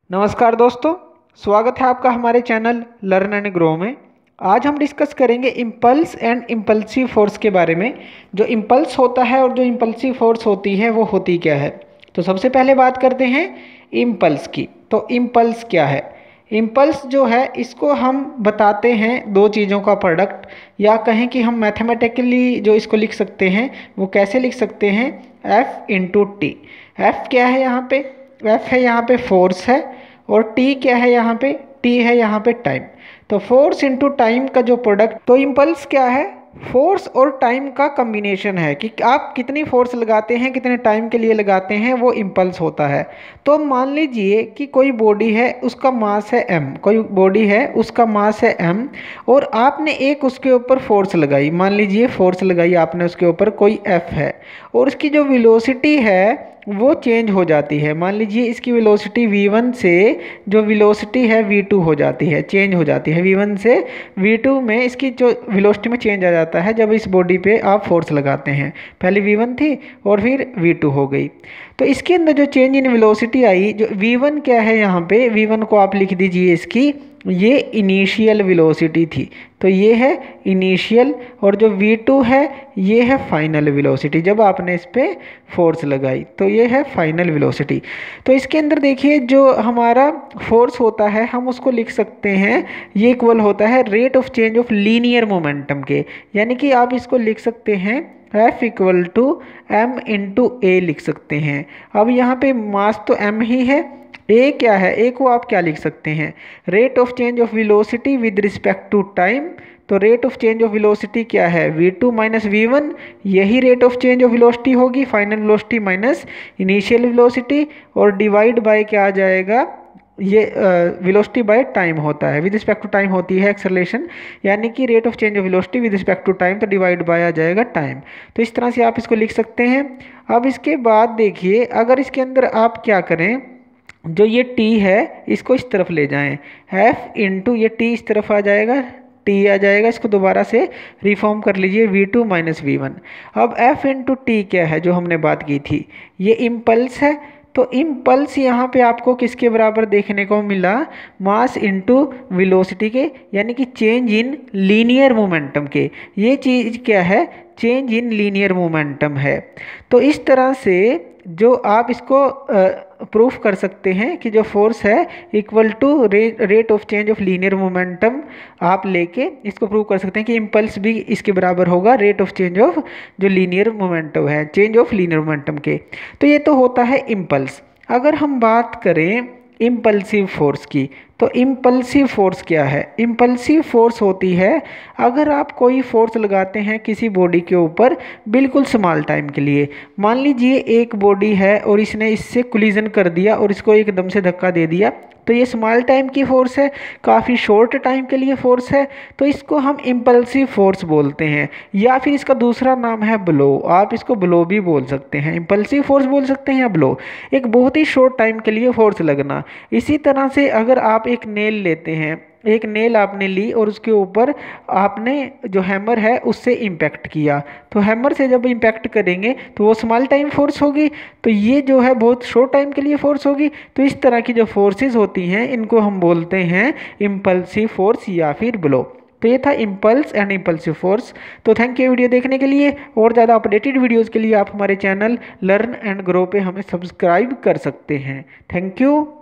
नमस्कार दोस्तों, स्वागत है आपका हमारे चैनल लर्न एंड ग्रो में। आज हम डिस्कस करेंगे इम्पल्स एंड इम्पल्सिव फोर्स के बारे में। जो इम्पल्स होता है और जो इम्पल्सिव फोर्स होती है वो होती क्या है। तो सबसे पहले बात करते हैं इम्पल्स की। तो इम्पल्स क्या है? इम्पल्स जो है इसको हम बताते हैं दो चीज़ों का प्रोडक्ट, या कहें कि हम मैथमेटिकली जो इसको लिख सकते हैं वो कैसे लिख सकते हैं, F इंटू टी। एफ क्या है यहाँ पे? एफ है यहाँ पे फोर्स है, और टी क्या है यहाँ पे? टी है यहाँ पे टाइम। तो फोर्स इंटू टाइम का जो प्रोडक्ट, तो इम्पल्स क्या है? फोर्स और टाइम का कम्बिनेशन है कि आप कितनी फोर्स लगाते हैं, कितने टाइम के लिए लगाते हैं, वो इम्पल्स होता है। तो मान लीजिए कि कोई बॉडी है, उसका मास है m, कोई बॉडी है उसका मास है m, और आपने एक उसके ऊपर फोर्स लगाई। मान लीजिए फोर्स लगाई आपने उसके ऊपर, कोई f है, और उसकी जो वेलोसिटी है वो चेंज हो जाती है। मान लीजिए इसकी वेलोसिटी v1 से जो वेलोसिटी है v2 हो जाती है, चेंज हो जाती है। v1 से v2 में इसकी जो वेलोसिटी में चेंज आ जाता है जब इस बॉडी पे आप फोर्स लगाते हैं। पहले v1 थी और फिर v2 हो गई। तो इसके अंदर जो चेंज इन वेलोसिटी आई, जो v1 क्या है यहाँ पे, v1 को आप लिख दीजिए इसकी, ये इनिशियल वेलोसिटी थी। तो ये है इनिशियल, और जो v2 है ये है फाइनल वेलोसिटी जब आपने इस पर फोर्स लगाई। तो ये है फाइनल वेलोसिटी। तो इसके अंदर देखिए जो हमारा फोर्स होता है हम उसको लिख सकते हैं, ये इक्वल होता है rate of change of linear momentum के। यानी कि आप इसको लिख सकते हैं F equal to m into a लिख सकते हैं। अब यहाँ पे मास तो m ही है, ए क्या है? ए को आप क्या लिख सकते हैं? Rate of change of velocity with respect to time. तो rate of change of velocity क्या है? v2 माइनस v1, यही rate of change of velocity होगी, final velocity minus initial velocity, और डिवाइड बाय क्या आ जाएगा, ये वेलोसिटी बाय टाइम होता है। विद रिस्पेक्ट टू टाइम होती है एक्सेलरेशन, यानी कि rate of change of velocity with respect to time, तो डिवाइड बाय आ जाएगा टाइम। तो इस तरह से आप इसको लिख सकते हैं। अब इसके बाद देखिए, अगर इसके अंदर आप क्या करें, जो ये t है इसको इस तरफ ले जाएं, f इंटू ये t इस तरफ आ जाएगा, t आ जाएगा, इसको दोबारा से रिफॉर्म कर लीजिए v2 माइनस v1। अब f इंटू टी क्या है जो हमने बात की थी, ये इम्पल्स है। तो इम्पल्स यहाँ पे आपको किसके बराबर देखने को मिला? मास इंटू वेलोसिटी के, यानी कि चेंज इन लीनियर मोमेंटम के। ये चीज़ क्या है? चेंज इन लीनियर मोमेंटम है। तो इस तरह से जो आप इसको प्रूफ कर सकते हैं कि जो फोर्स है equal to rate of change of linear momentum, आप लेके इसको प्रूव कर सकते हैं कि इम्पल्स भी इसके बराबर होगा रेट ऑफ चेंज ऑफ जो लीनियर मोमेंटम है, चेंज ऑफ लीनियर मोमेंटम के। तो ये तो होता है इम्पल्स। अगर हम बात करें इम्पल्सिव फोर्स की, तो इम्पल्सिव फोर्स क्या है? इम्पल्सिव फोर्स होती है अगर आप कोई फोर्स लगाते हैं किसी बॉडी के ऊपर बिल्कुल स्मॉल टाइम के लिए। मान लीजिए एक बॉडी है और इसने इससे कोलिजन कर दिया और इसको एकदम से धक्का दे दिया, तो ये स्मॉल टाइम की फोर्स है, काफ़ी शॉर्ट टाइम के लिए फोर्स है, तो इसको हम इम्पल्सिव फोर्स बोलते हैं। या फिर इसका दूसरा नाम है ब्लो, आप इसको ब्लो भी बोल सकते हैं, इम्पल्सिव फोर्स बोल सकते हैं या ब्लो, एक बहुत ही शॉर्ट टाइम के लिए फोर्स लगना। इसी तरह से अगर आप एक नेल लेते हैं, एक नेल आपने ली और उसके ऊपर आपने जो हैमर है उससे इम्पैक्ट किया, तो हैमर से जब इम्पैक्ट करेंगे तो वो स्मॉल टाइम फोर्स होगी, तो ये जो है बहुत शॉर्ट टाइम के लिए फोर्स होगी। तो इस तरह की जो फोर्सेस होती हैं इनको हम बोलते हैं इम्पल्सिव फोर्स या फिर ब्लो। तो ये था इम्पल्स एंड इम्पल्सिव फोर्स। तो थैंक यू वीडियो देखने के लिए। और ज़्यादा अपडेटेड वीडियोज़ के लिए आप हमारे चैनल लर्न एंड ग्रो पे हमें सब्सक्राइब कर सकते हैं। Thank you.